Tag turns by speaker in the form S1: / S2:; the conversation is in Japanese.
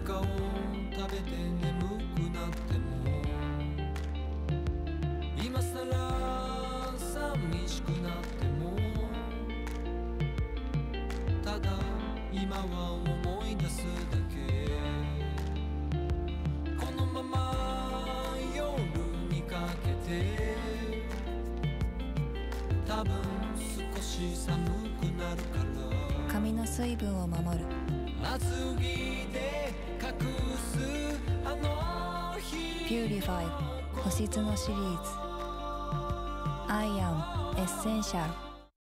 S1: かを食べて眠くなっても今さら寂しくなってもただ今は思い出すだけこのまま夜にかけて多分少し寒くなるから
S2: 髪の水分を守る
S1: 厚着で隠すあの日
S2: ピューリファイ保湿のシリーズアイアンエッセンシャル